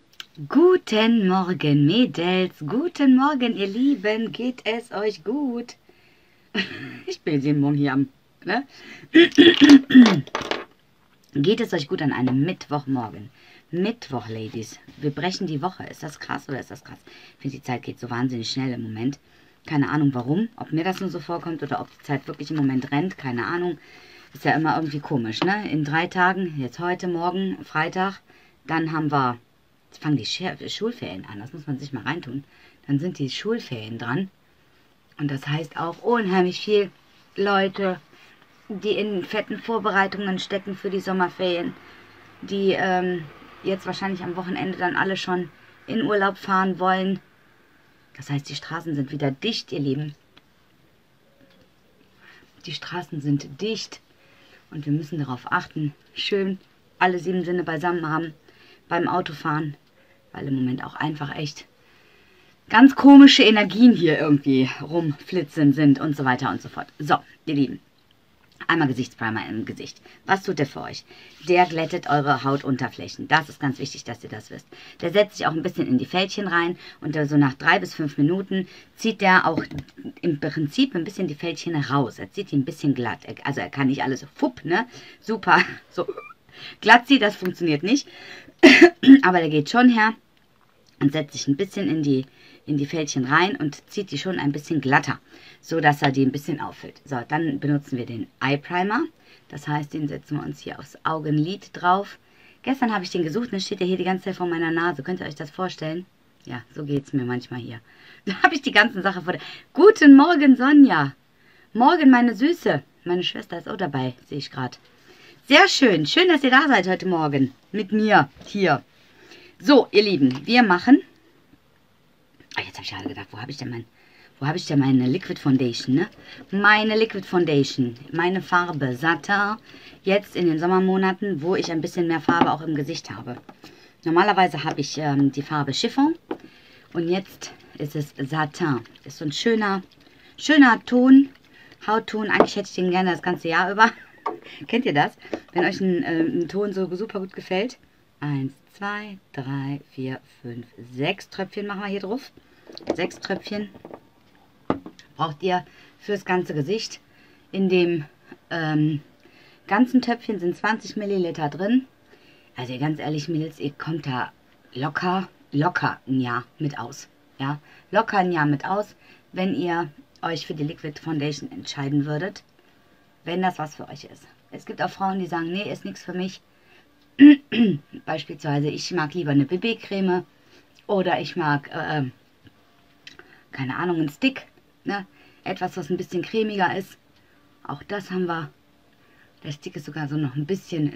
Guten Morgen, Mädels. Guten Morgen, ihr Lieben. Geht es euch gut? Ich bin jeden Morgen hier am... Ne? Geht es euch gut an einem Mittwochmorgen? Mittwoch, Ladies. Wir brechen die Woche. Ist das krass oder ist das krass? Ich finde, die Zeit geht so wahnsinnig schnell im Moment. Keine Ahnung, warum. Ob mir das nur so vorkommt oder ob die Zeit wirklich im Moment rennt. Keine Ahnung. Ist ja immer irgendwie komisch, ne? In 3 Tagen, jetzt heute, morgen, Freitag, dann haben wir... Jetzt fangen die Schulferien an, das muss man sich mal reintun. Dann sind die Schulferien dran. Und das heißt auch unheimlich viel Leute, die in fetten Vorbereitungen stecken für die Sommerferien. Die jetzt wahrscheinlich am Wochenende dann alle schon in Urlaub fahren wollen. Das heißt, die Straßen sind wieder dicht, ihr Lieben. Die Straßen sind dicht. Und wir müssen darauf achten, schön alle 7 Sinne beisammen haben beim Autofahren, weil im Moment auch einfach echt ganz komische Energien hier irgendwie rumflitzen sind und so weiter und so fort. So, ihr Lieben, einmal Gesichtsprimer im Gesicht. Was tut der für euch? Der glättet eure Hautunterflächen. Das ist ganz wichtig, dass ihr das wisst. Der setzt sich auch ein bisschen in die Fältchen rein und so nach 3 bis 5 Minuten zieht der auch im Prinzip ein bisschen die Fältchen raus. Er zieht die ein bisschen glatt. Also er kann nicht alles fupp, ne? Super, so glatt ziehen, das funktioniert nicht. Aber der geht schon her und setzt sich ein bisschen in die Fältchen rein und zieht die schon ein bisschen glatter, so dass er die ein bisschen auffüllt. So, dann benutzen wir den Eye Primer. Das heißt, den setzen wir uns hier aufs Augenlid drauf. Gestern habe ich den gesucht, dann steht der hier die ganze Zeit vor meiner Nase. Könnt ihr euch das vorstellen? Ja, so geht es mir manchmal hier. Da habe ich die ganze Sache vor der... Guten Morgen, Sonja. Morgen, meine Süße. Meine Schwester ist auch dabei, sehe ich gerade. Sehr schön. Schön, dass ihr da seid heute Morgen. Mit mir hier. So, ihr Lieben, wir machen... Ach, jetzt habe ich gerade gedacht, wo habe ich denn meine Liquid Foundation, ne? Meine Liquid Foundation, meine Farbe Satin, jetzt in den Sommermonaten, wo ich ein bisschen mehr Farbe auch im Gesicht habe. Normalerweise habe ich die Farbe Chiffon und jetzt ist es Satin. Ist so ein schöner Ton, Hautton. Eigentlich hätte ich den gerne das ganze Jahr über. Kennt ihr das? Wenn euch ein Ton so super gut gefällt. 1, 2, 3, 4, 5, 6 Tröpfchen machen wir hier drauf. 6 Tröpfchen braucht ihr fürs ganze Gesicht. In dem ganzen Töpfchen sind 20 Milliliter drin. Also ganz ehrlich, Mädels, ihr kommt da locker ein Jahr mit aus. Ja? Locker ein Jahr mit aus, wenn ihr euch für die Liquid Foundation entscheiden würdet. Wenn das was für euch ist. Es gibt auch Frauen, die sagen, nee, ist nichts für mich. Beispielsweise, ich mag lieber eine BB-Creme oder ich mag, keine Ahnung, einen Stick. Ne? Etwas, was ein bisschen cremiger ist. Auch das haben wir. Der Stick ist sogar so noch ein bisschen,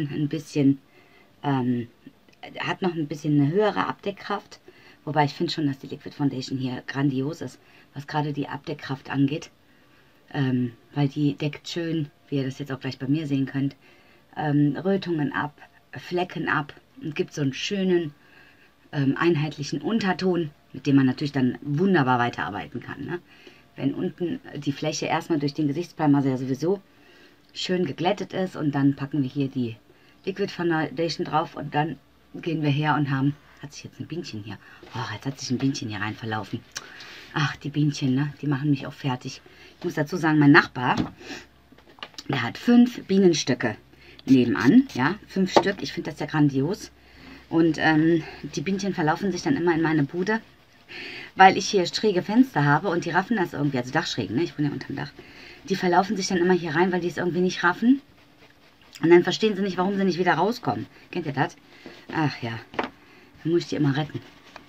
hat noch ein bisschen eine höhere Abdeckkraft. Wobei ich finde schon, dass die Liquid Foundation hier grandios ist, was gerade die Abdeckkraft angeht. Weil die deckt schön, wie ihr das jetzt auch gleich bei mir sehen könnt, Rötungen ab, Flecken ab und gibt so einen schönen, einheitlichen Unterton, mit dem man natürlich dann wunderbar weiterarbeiten kann. Ne? Wenn unten die Fläche erstmal durch den Gesichtsprimer ja sowieso schön geglättet ist und dann packen wir hier die Liquid Foundation drauf und dann gehen wir her und haben... Hat sich jetzt ein Bienchen hier... Oh, jetzt hat sich ein Bienchen hier rein verlaufen. Ach, die Bienchen, ne? Die machen mich auch fertig. Ich muss dazu sagen, mein Nachbar, der hat 5 Bienenstöcke nebenan. Ja, 5 Stück. Ich finde das ja grandios. Und die Bienchen verlaufen sich dann immer in meine Bude, weil ich hier schräge Fenster habe und die raffen das irgendwie. Also Dachschrägen, ne? Ich wohne ja unterm Dach. Die verlaufen sich dann immer hier rein, weil die es irgendwie nicht raffen. Und dann verstehen sie nicht, warum sie nicht wieder rauskommen. Kennt ihr das? Ach ja, dann muss ich die immer retten.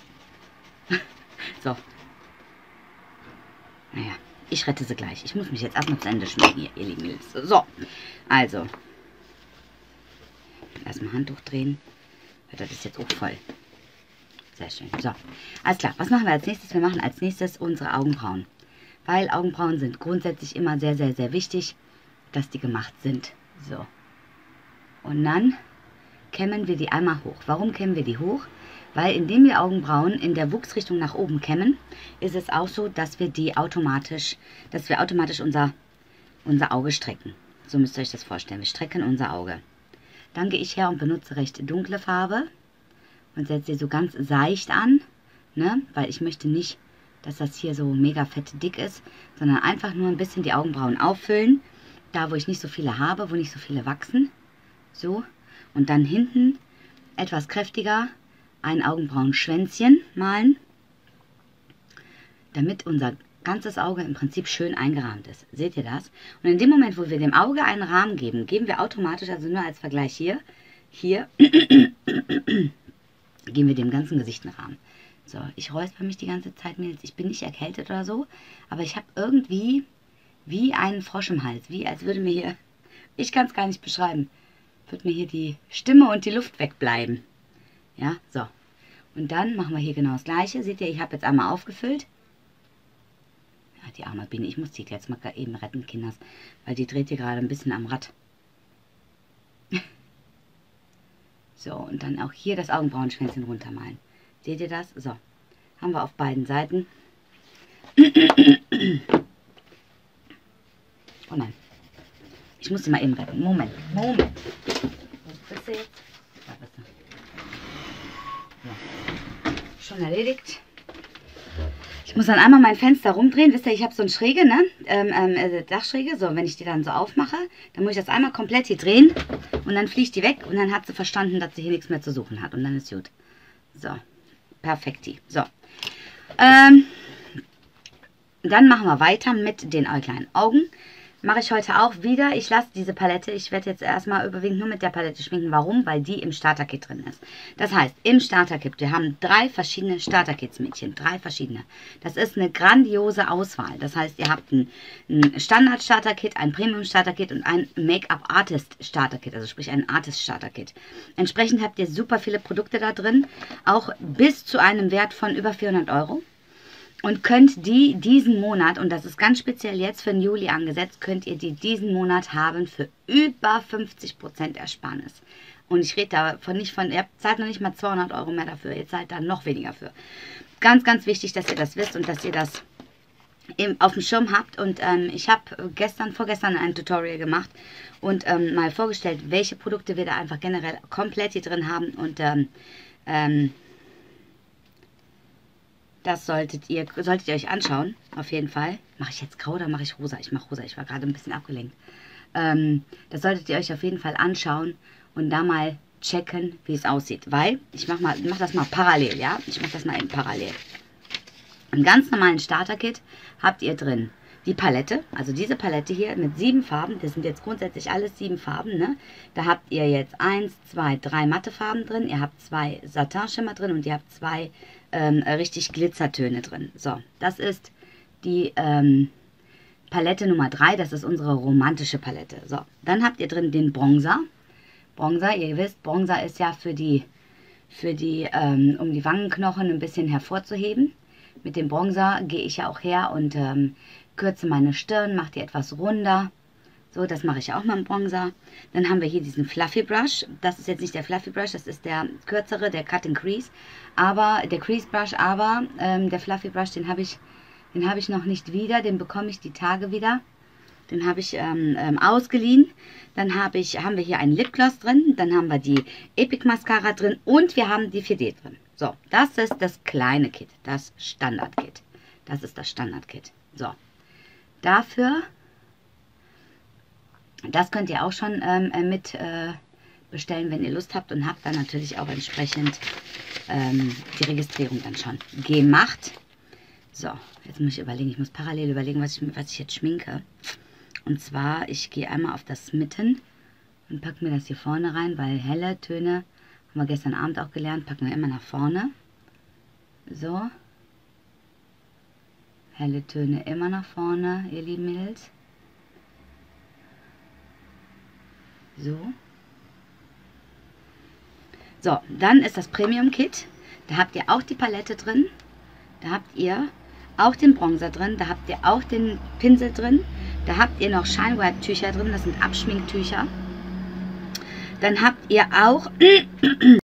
So. Naja, ich rette sie gleich. Ich muss mich jetzt erstmal zu Ende schminken hier, ihr lieben Mädels. So, also. Erstmal Handtuch drehen. Das ist jetzt auch voll. Sehr schön. So, alles klar. Was machen wir als nächstes? Wir machen als nächstes unsere Augenbrauen. Weil Augenbrauen sind grundsätzlich immer sehr, sehr, sehr wichtig, dass die gemacht sind. So. Und dann kämmen wir die einmal hoch. Warum kämmen wir die hoch? Weil indem wir Augenbrauen in der Wuchsrichtung nach oben kämmen, ist es auch so, dass wir automatisch unser Auge strecken. So müsst ihr euch das vorstellen. Wir strecken unser Auge. Dann gehe ich her und benutze recht dunkle Farbe und setze sie so ganz seicht an, ne? Weil ich möchte nicht, dass das hier so mega fett dick ist, sondern einfach nur ein bisschen die Augenbrauen auffüllen, da wo ich nicht so viele habe, wo nicht so viele wachsen. So, und dann hinten etwas kräftiger ein Augenbrauenschwänzchen malen, damit unser ganzes Auge im Prinzip schön eingerahmt ist. Seht ihr das? Und in dem Moment, wo wir dem Auge einen Rahmen geben, geben wir automatisch, also nur als Vergleich hier, geben wir dem ganzen Gesicht einen Rahmen. So, ich räusper mich die ganze Zeit, Mädels. Ich bin nicht erkältet oder so, aber ich habe irgendwie wie einen Frosch im Hals. Wie als würde mir hier, ich kann es gar nicht beschreiben, würde mir hier die Stimme und die Luft wegbleiben. Ja, so. Und dann machen wir hier genau das Gleiche. Seht ihr, ich habe jetzt einmal aufgefüllt. Ja, die arme Biene, ich muss die jetzt mal eben retten, Kinders, weil die dreht hier gerade ein bisschen am Rad. So, und dann auch hier das Augenbrauenschwänzchen runtermalen. Seht ihr das? So, haben wir auf beiden Seiten. Oh nein, ich muss sie mal eben retten. Moment. Wo bist du jetzt? Da bist du. So. Schon erledigt. Ich muss dann einmal mein Fenster rumdrehen. Wisst ihr, ich habe so eine Schräge, ne? Dachschräge. So, wenn ich die dann so aufmache, dann muss ich das einmal komplett hier drehen. Und dann fliegt die weg. Und dann hat sie verstanden, dass sie hier nichts mehr zu suchen hat. Und dann ist gut. So, perfekti. So. Dann machen wir weiter mit den kleinen Augen. Mache ich heute auch wieder. Ich lasse diese Palette, ich werde jetzt erstmal überwiegend nur mit der Palette schminken. Warum? Weil die im Starter-Kit drin ist. Das heißt, im Starter-Kit, wir haben 3 verschiedene Starter-Kits, Mädchen. 3 verschiedene. Das ist eine grandiose Auswahl. Das heißt, ihr habt ein Standard-Starter-Kit, ein Premium-Starter-Kit und ein Make-up-Artist-Starter-Kit. Also sprich ein Artist-Starter-Kit. Entsprechend habt ihr super viele Produkte da drin. Auch bis zu einem Wert von über 400 €. Und könnt die diesen Monat, und das ist ganz speziell jetzt für den Juli angesetzt, könnt ihr die diesen Monat haben für über 50% Ersparnis. Und ich rede davon nicht von, ihr zahlt noch nicht mal 200 € mehr dafür, ihr zahlt da noch weniger für. Ganz, ganz wichtig, dass ihr das wisst und dass ihr das eben auf dem Schirm habt. Und ich habe vorgestern ein Tutorial gemacht und mal vorgestellt, welche Produkte wir da einfach generell komplett hier drin haben. Und das solltet ihr euch anschauen, auf jeden Fall. Mache ich jetzt grau oder mache ich rosa? Ich mache rosa, ich war gerade ein bisschen abgelenkt. Das solltet ihr euch auf jeden Fall anschauen und da mal checken, wie es aussieht. Weil, ich mach das mal parallel, ja? Ich mache das mal eben parallel. Im ganz normalen Starter-Kit habt ihr drin die Palette, also diese Palette hier mit 7 Farben. Das sind jetzt grundsätzlich alles 7 Farben, ne? Da habt ihr jetzt 1, 2, 3 matte Farben drin. Ihr habt 2 Satin-Schimmer drin und ihr habt 2 richtig Glitzertöne drin. So, das ist die Palette Nummer 3. Das ist unsere romantische Palette. So, dann habt ihr drin den Bronzer. Bronzer, ihr wisst, Bronzer ist ja um die Wangenknochen ein bisschen hervorzuheben. Mit dem Bronzer gehe ich ja auch her und kürze meine Stirn, mache die etwas runder. So, das mache ich auch mal im Bronzer. Dann haben wir hier diesen Fluffy Brush. Das ist jetzt nicht der Fluffy Brush, das ist der kürzere, der Cut and Crease. Aber der Crease Brush, aber der Fluffy Brush, den habe ich noch nicht wieder. Den bekomme ich die Tage wieder. Den habe ich ausgeliehen. Dann haben wir hier einen Lipgloss drin. Dann haben wir die Epic Mascara drin. Und wir haben die 4D drin. So, das ist das kleine Kit. Das Standard-Kit. Das ist das Standard-Kit. So, dafür... Das könnt ihr auch schon mit bestellen, wenn ihr Lust habt. Und habt dann natürlich auch entsprechend die Registrierung dann schon gemacht. So, jetzt muss ich überlegen. Ich muss parallel überlegen, was ich jetzt schminke. Und zwar, ich gehe einmal auf das Mitten und packe mir das hier vorne rein, weil helle Töne, haben wir gestern Abend auch gelernt, packen wir immer nach vorne. So. Helle Töne immer nach vorne, ihr lieben Mädels. So. So, dann ist das Premium Kit. Da habt ihr auch die Palette drin. Da habt ihr auch den Bronzer drin. Da habt ihr auch den Pinsel drin. Da habt ihr noch Shine Wipe Tücher drin. Das sind Abschminktücher. Dann habt ihr auch